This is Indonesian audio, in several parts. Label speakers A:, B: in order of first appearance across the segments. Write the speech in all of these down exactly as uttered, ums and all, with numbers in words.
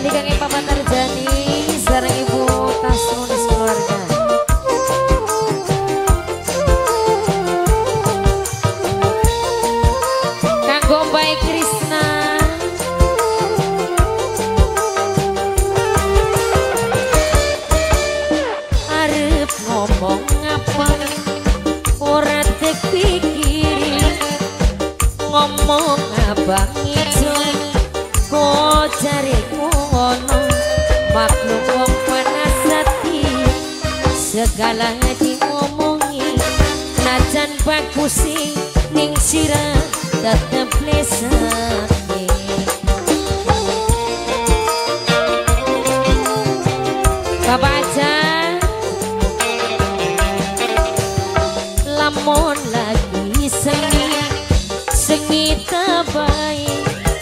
A: Kang Papa Tarjani sareng Ibu Kasmonis keluarga. Kanggo Mbak Krisna. Arep ngomong apa ora dipikiri, ngomong abang ijo kok cariku ono maklum wong panas hati segala diomongi najan bagus ning sirah tetep lesake Bapak aja lamun lagi sengi sengi terbaik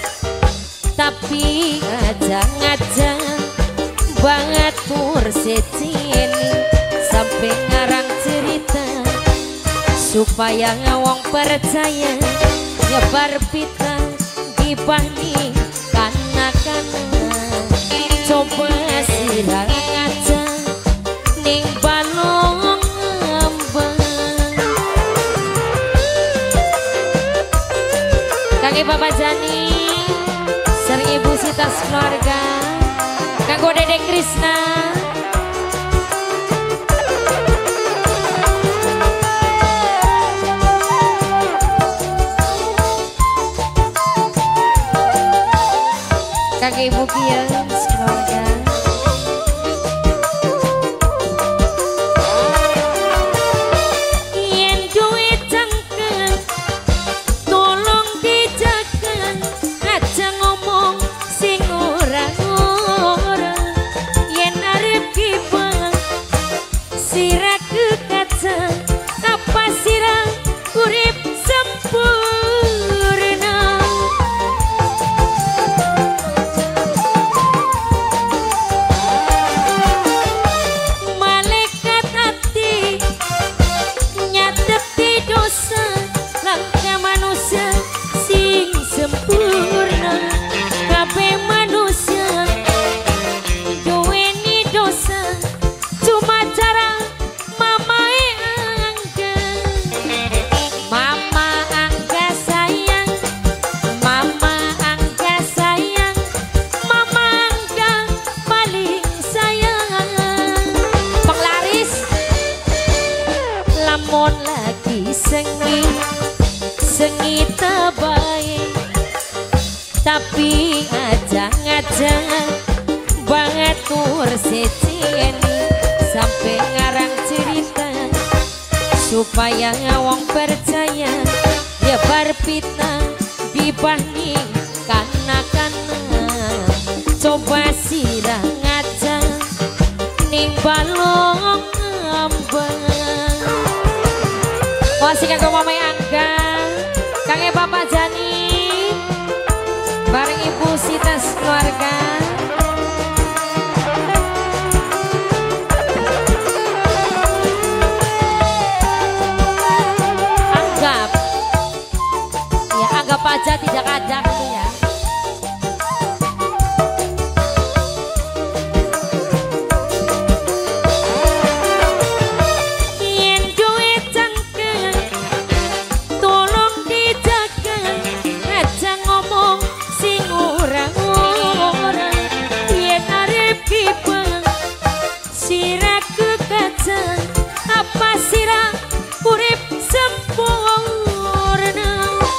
A: tapi ngajang-ngajang banget kursetin sampai ngarang cerita supaya ngawang percaya nyebar pita dibanding kana-kana coba sirang aja ning balong ngambang Kang Bapak Jani sering Ibu Sita keluarga Kanggo Dedek Krisna Kang Ibu Kian keluarga yen duit cengkeh tolong dijaga aja ngomong sing ora-ora yen arep kibang sira kekaca apa sira urip sempurna malaikat hati nyateti dosa langkah manusia sing sempurna kabeh manusia duweni dosa cuma cara mamae angga mama angga sayang mama angga sayang mama angga paling sayang penglaris lamun lagi sengi sengi terbaik tapi ajang-ajang banget kursetin sampai ngarang cerita supaya ngawang percaya ya berpita dibanding kana-kana coba sirah ngaca ning balong ngambang masih kanggo Mama Angga Kang Bapak Jani bareng Ibu Sita keluarga anggap ya anggap aja tidak ada gitu ya yen duit cengkeh tolong dijaga aja ngomong sing ora-ora yen arep kibang sira kekaca apa sira urip sempurna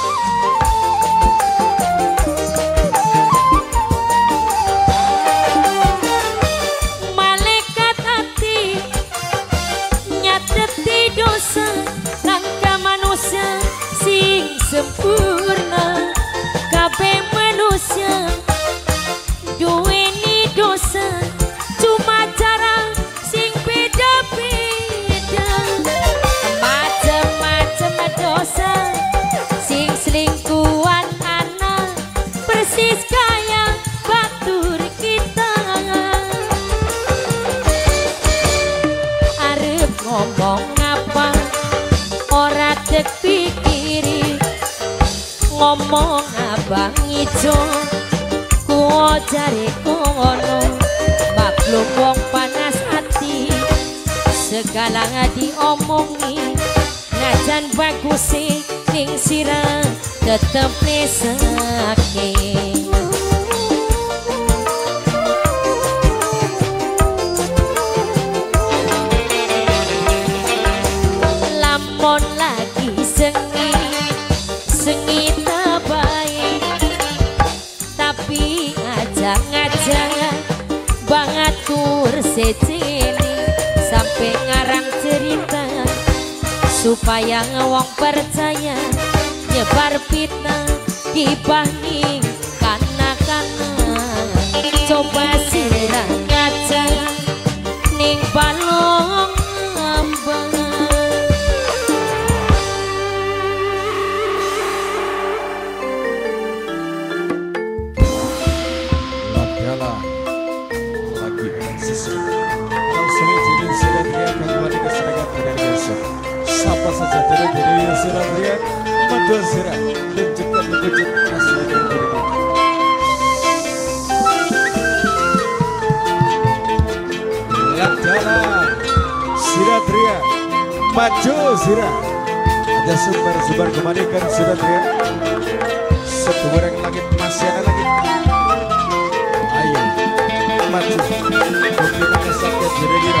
A: malaikat hati nyateti dosa langkah manusia sing sempurna kabeh manusia duweni dosa cuma cara sing beda-beda macem-macem dosa sing selingkuhan anak persis kaya batur kita arep ngomong apa ora dipikiri ngomong abang ijo tuwa jare kono maklum wong panas hati segala diomongi najan bagus ning sirah tetep nesake lamun lagi sengi sengi tak baik tapi ajang-ajang banget tur seceni sampai ngarang cerita supaya ngewong percaya nyebar fitnah gibah ning kana-kana coba sirah ngaca ning balong ambang
B: Lagala lagi sisi langsung izin sudah teriak kembali ke seragam dari besok siapa saja dari diri yang sudah teriak Madua Sira dan juga mengejut asli dan dirimu Lagala Sira teriak maju Sira ada sumber-sumber kemanikan sudah teriak satu goreng langit masih ada lagi ayo maju mungkin ada sakit diri-diri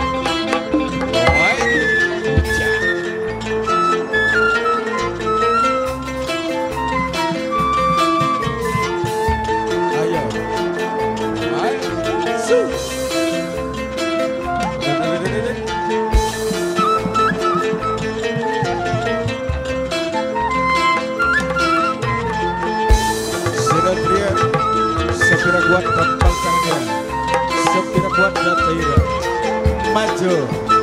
B: sepira kuat kapal kandia sepira kuat dataira maju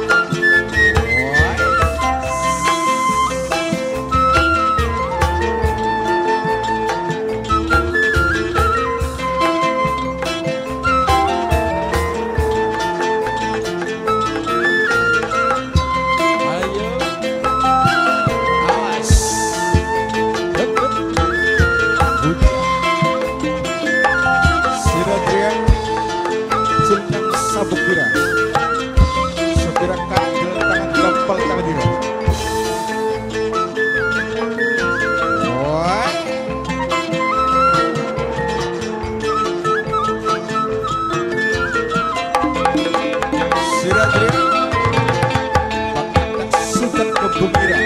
B: Sabukira sepira kandel tangan kapal tangan diri woi siratri pakai sukan kebukira